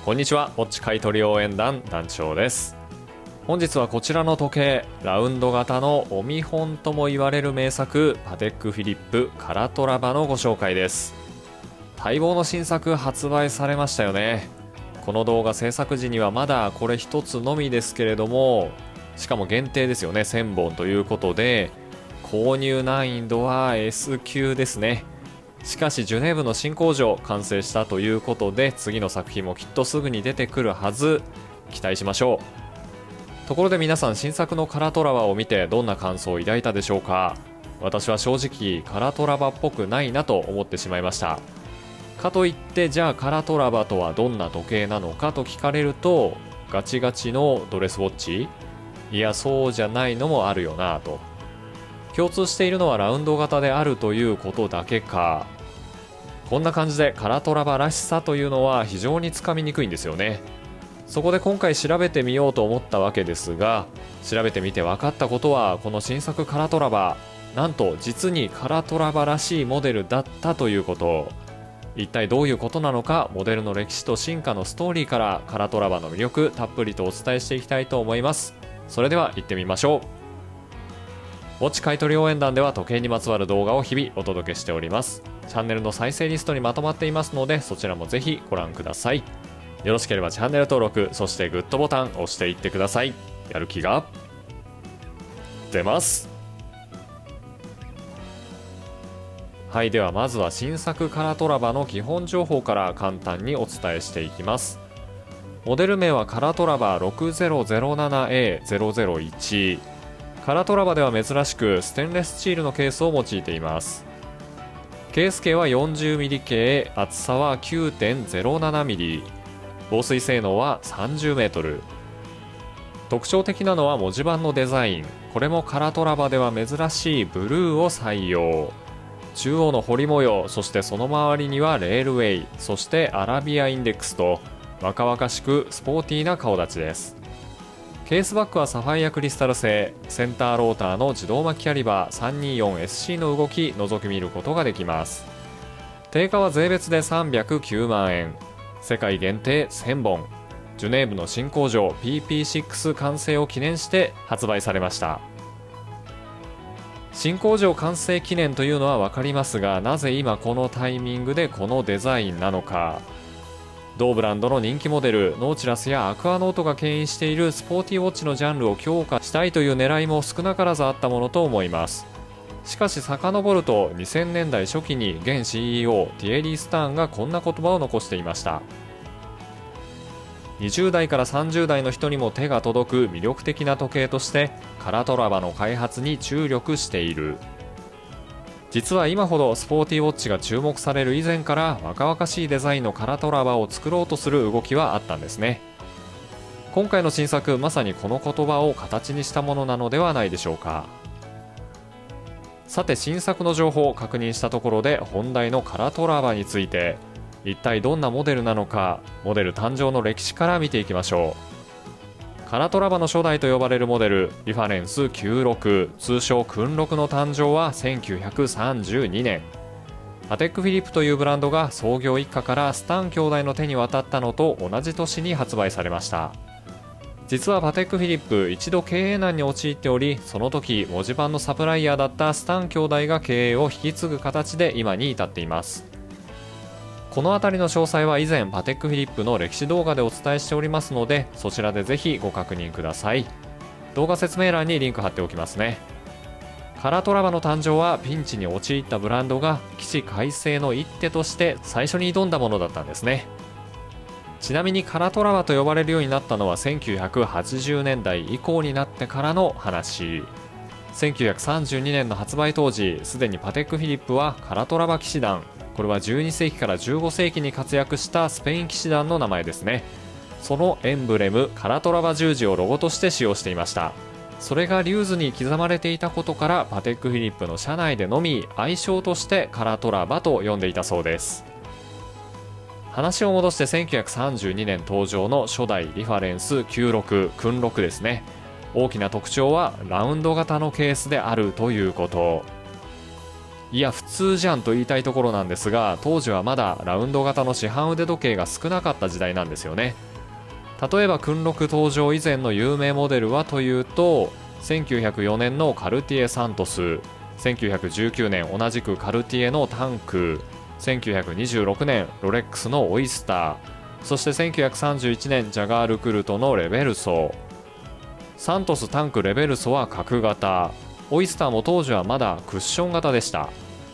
こんにちは、ウォッチ買取応援団団長です。本日はこちらの時計、ラウンド型のお見本とも言われる名作、パテックフィリップカラトラバのご紹介です。待望の新作発売されましたよね。この動画制作時にはまだこれ一つのみですけれども、しかも限定ですよね、1000本ということで、購入難易度は S 級ですね。しかしジュネーブの新工場完成したということで、次の作品もきっとすぐに出てくるはず。期待しましょう。ところで皆さん、新作のカラトラバを見てどんな感想を抱いたでしょうか。私は正直カラトラバっぽくないなと思ってしまいました。かといってじゃあカラトラバとはどんな時計なのかと聞かれると、ガチガチのドレスウォッチ、いやそうじゃないのもあるよなと。共通しているのはラウンド型であるということだけか。こんな感じでカラトラバらしさというのは非常につかみにくいんですよね。そこで今回調べてみようと思ったわけですが、調べてみて分かったことは、この新作カラトラバ、なんと実にカラトラバらしいモデルだったということ。一体どういうことなのか、モデルの歴史と進化のストーリーからカラトラバの魅力たっぷりとお伝えしていきたいと思います。それでは行ってみましょう。ウォッチ買取応援団では時計にまつわる動画を日々お届けしております。チャンネルの再生リストにまとまっていますので、そちらもぜひご覧ください。よろしければチャンネル登録、そしてグッドボタン押していってください。やる気が出ます。はい、ではまずは新作カラトラバの基本情報から簡単にお伝えしていきます。モデル名はカラトラバ 6007A001。カラトラバでは珍しくステンレススチールのケースを用いています。ケース径は 40mm 径、厚さは 9.07mm、 防水性能は 30m。 特徴的なのは文字盤のデザイン。これもカラトラバでは珍しいブルーを採用。中央の彫り模様、そしてその周りにはレールウェイ、そしてアラビアインデックスと若々しくスポーティーな顔立ちです。ケースバッグはサファイアクリスタル製、センターローターの自動巻きキャリバー 324SC の動き覗き見ることができます。定価は税別で309万円、世界限定1000本、ジュネーブの新工場 PP6 完成を記念して発売されました。新工場完成記念というのは分かりますが、なぜ今このタイミングでこのデザインなのか。同ブランドの人気モデルノーチラスやアクアノートが牽引しているスポーティーウォッチのジャンルを強化したいという狙いも少なからずあったものと思います。しかし遡ると2000年代初期に現 CEO ティエリー・スターンがこんな言葉を残していました。20代から30代の人にも手が届く魅力的な時計としてカラトラバの開発に注力している。実は今ほどスポーティーウォッチが注目される以前から若々しいデザインのカラトラバを作ろうとする動きはあったんですね。今回の新作、まさにこの言葉を形にしたものなのではないでしょうか。さて、新作の情報を確認したところで、本題のカラトラバについて一体どんなモデルなのか、モデル誕生の歴史から見ていきましょう。カラトラバの初代と呼ばれるモデルリファレンス96、通称訓6の誕生は1932年。パテックフィリップというブランドが創業一家からスタン兄弟の手に渡ったのと同じ年に発売されました。実はパテックフィリップ一度経営難に陥っており、その時文字盤のサプライヤーだったスタン兄弟が経営を引き継ぐ形で今に至っています。この辺りの詳細は以前パテックフィリップの歴史動画でお伝えしておりますので、そちらでぜひご確認ください。動画説明欄にリンク貼っておきますね。カラトラバの誕生はピンチに陥ったブランドが起死回生の一手として最初に挑んだものだったんですね。ちなみにカラトラバと呼ばれるようになったのは1980年代以降になってからの話。1932年の発売当時、すでにパテックフィリップはカラトラバ騎士団、これは12世紀から15世紀に活躍したスペイン騎士団の名前ですね。そのエンブレムカラトラバ十字をロゴとして使用していました。それがリューズに刻まれていたことから、パテックフィリップの社内でのみ愛称としてカラトラバと呼んでいたそうです。話を戻して1932年登場の初代リファレンス96訓6ですね。大きな特徴はラウンド型のケースであるということ。 いや普通じゃんと言いたいところなんですが、当時はまだラウンド型の市販腕時計が少なかった時代なんですよね。例えば訓録登場以前の有名モデルはというと、1904年のカルティエサントス、1919年同じくカルティエのタンク、1926年ロレックスのオイスター、そして1931年ジャガールクルトのレベルソ。サントス、タンク、レベルソは角型、オイスターも当時はまだクッション型でした。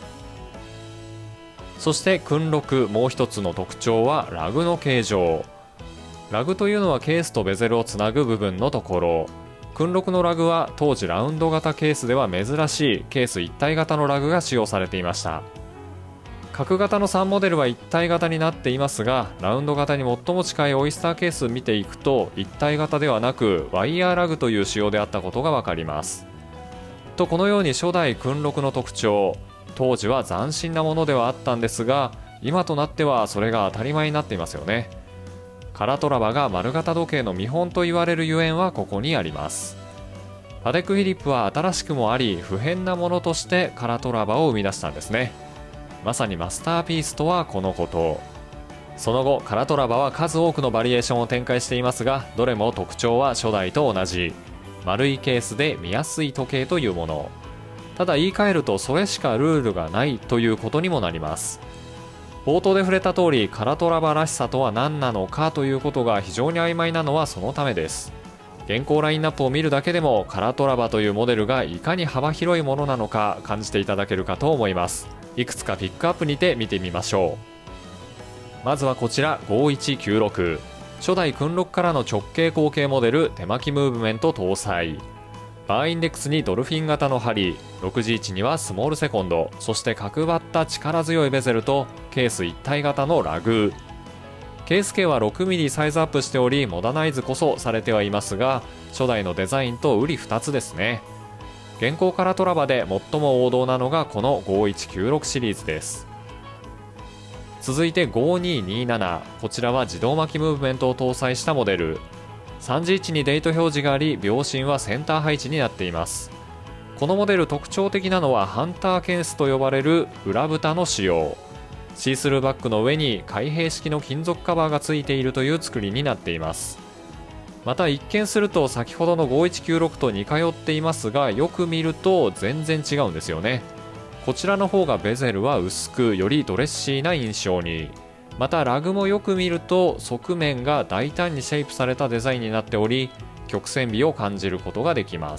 そして訓録もう一つの特徴はラグの形状。ラグというのはケースとベゼルをつなぐ部分のところ。訓録のラグは当時ラウンド型ケースでは珍しいケース一体型のラグが使用されていました。角型の3モデルは一体型になっていますが、ラウンド型に最も近いオイスターケース見ていくと一体型ではなくワイヤーラグという仕様であったことがわかります。とこのように初代訓録の特徴、当時は斬新なものではあったんですが、今となってはそれが当たり前になっていますよね。カラトラバが丸型時計の見本と言われるゆえんはここにあります。パテックフィリップは新しくもあり不変なものとしてカラトラバを生み出したんですね。まさにマスターピースとはこのこと。その後カラトラバは数多くのバリエーションを展開していますが、どれも特徴は初代と同じ丸いケースで見やすい時計というもの。ただ言い換えるとそれしかルールがないということにもなります。冒頭で触れた通り、カラトラバらしさとは何なのかということが非常に曖昧なのはそのためです。現行ラインナップを見るだけでもカラトラバというモデルがいかに幅広いものなのか感じていただけるかと思います。いくつかピックアップにて見てみましょう。まずはこちら5196、初代訓録からの直径後傾モデル、手巻きムーブメント搭載。バーインデックスにドルフィン型の針、6時位置にはスモールセコンド、そして角張った力強いベゼルとケース一体型のラグ。ケース径は 6mm サイズアップしており、モダナイズこそされてはいますが、初代のデザインと瓜二つですね。現行カラトラバで最も王道なのがこの5196シリーズです。続いて5227、こちらは自動巻きムーブメントを搭載したモデル。3時位置にデート表示があり、秒針はセンター配置になっています。このモデル特徴的なのはハンターケースと呼ばれる裏蓋の使用。シースルーバッグの上に開閉式の金属カバーがついているという作りになっています。また一見すると先ほどの5196と似通っていますが、よく見ると全然違うんですよね。こちらの方がベゼルは薄く、よりドレッシーな印象に。またラグもよく見ると側面が大胆にシェイプされたデザインになっており、曲線美を感じることができます。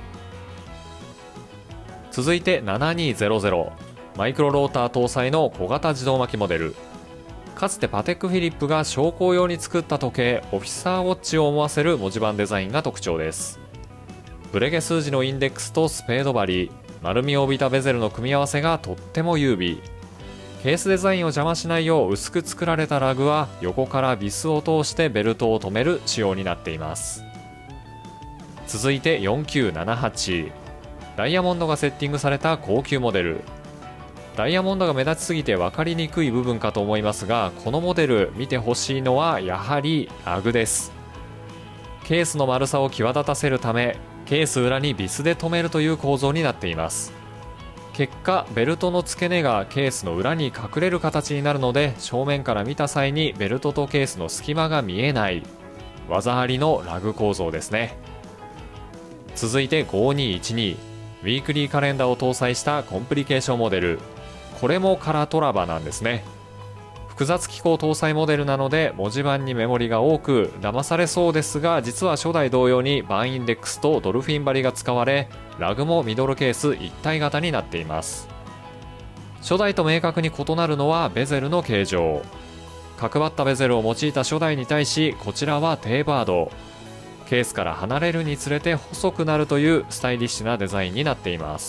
続いて7200、マイクロローター搭載の小型自動巻きモデル。かつてパテックフィリップが商工用に作った時計オフィサーウォッチを思わせる文字盤デザインが特徴です。ブレゲ数字のインデックスとスペード針、丸みを帯びたベゼルの組み合わせがとっても優美。ケースデザインを邪魔しないよう薄く作られたラグは横からビスを通してベルトを留める仕様になっています。続いて4978、ダイヤモンドがセッティングされた高級モデル。ダイヤモンドが目立ちすぎて分かりにくい部分かと思いますが、このモデル見てほしいのはやはりラグです。ケースの丸さを際立たせるため、ケース裏にビスで留めるという構造になっています。結果ベルトの付け根がケースの裏に隠れる形になるので、正面から見た際にベルトとケースの隙間が見えない技ありのラグ構造ですね。続いて5212、ウィークリーカレンダーを搭載したコンプリケーションモデル。これもカラトラバなんですね。複雑機構搭載モデルなので文字盤にメモリが多く騙されそうですが、実は初代同様にバーインデックスとドルフィン針が使われ、ラグもミドルケース一体型になっています。初代と明確に異なるのはベゼルの形状。角張ったベゼルを用いた初代に対し、こちらはテーバード。ケースから離れるにつれて細くなるというスタイリッシュなデザインになっています。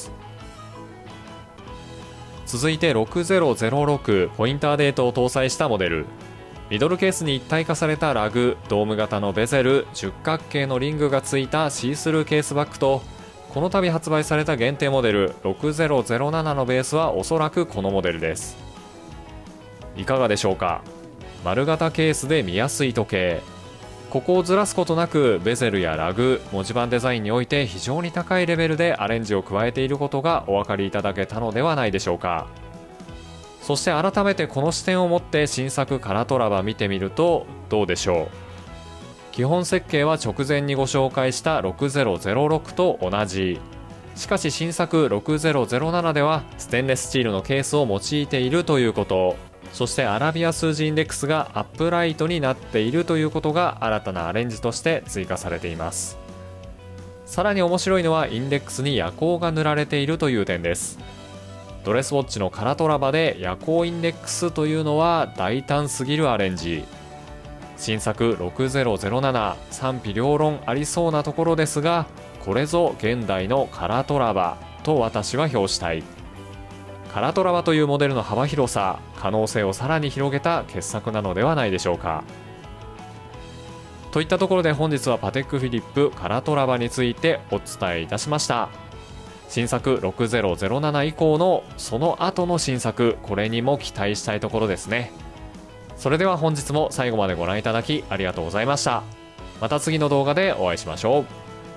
続いて6006、ポインターデートを搭載したモデル。ミドルケースに一体化されたラグ、ドーム型のベゼル、十角形のリングがついたシースルーケースバッグと、この度発売された限定モデル6007のベースはおそらくこのモデルです。いかがでしょうか。丸型ケースで見やすい時計。 ここをずらすことなくベゼルやラグ、文字盤デザインにおいて非常に高いレベルでアレンジを加えていることがお分かりいただけたのではないでしょうか。そして改めてこの視点を持って新作カラトラバ見てみるとどうでしょう。基本設計は直前にご紹介した6006と同じ。しかし新作6007ではステンレススチールのケースを用いているということ、そしてアラビア数字インデックスがアップライトになっているということが新たなアレンジとして追加されています。さらに面白いのはインデックスに夜光が塗られているという点です。ドレスウォッチのカラトラバで夜光インデックスというのは大胆すぎるアレンジ。新作6007、賛否両論ありそうなところですが、これぞ現代のカラトラバと私は評したい。カラトラバというモデルの幅広さ、可能性をさらに広げた傑作なのではないでしょうか。といったところで本日はパテックフィリップカラトラバについてお伝えいたしました。新作6007以降のその後の新作、これにも期待したいところですね。それでは本日も最後までご覧いただきありがとうございました。また次の動画でお会いしましょう。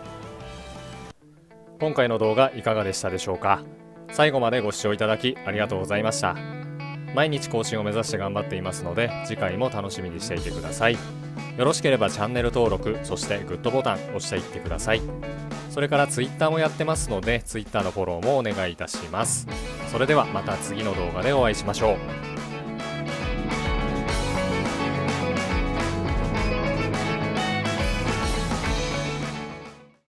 今回の動画いかがでしたでしょうか。最後までご視聴いただきありがとうございました。毎日更新を目指して頑張っていますので、次回も楽しみにしていてください。よろしければチャンネル登録、そしてグッドボタン押していってください。それから Twitter もやってますので Twitter のフォローもお願いいたします。それではまた次の動画でお会いしましょう。